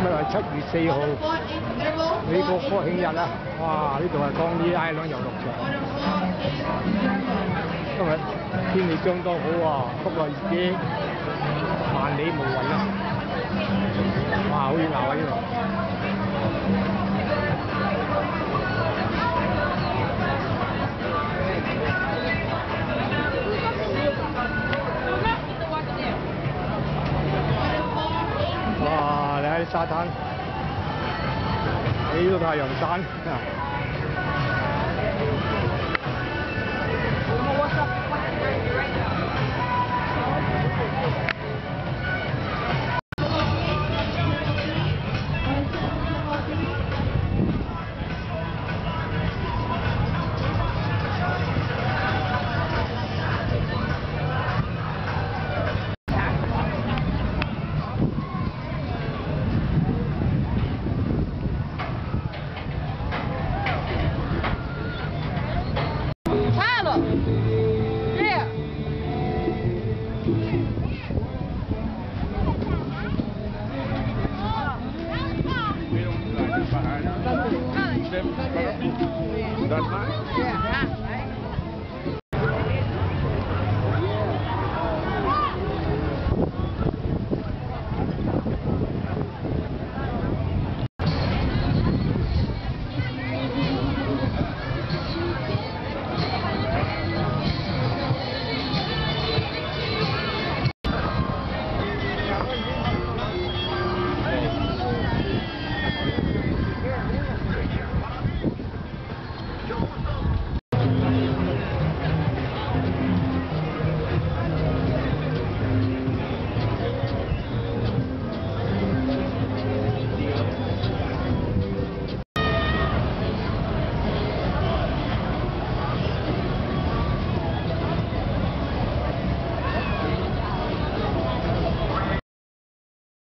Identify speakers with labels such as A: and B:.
A: 今日係7月4號，美國國慶日啊！哇！呢度係江啲 Island 遊樂場。今日天氣相當好啊，不過已經萬里無雲啊！哇！好熱鬧啊呢度。 哇！你喺沙灘，呢個太陽山啊！
B: That's nice.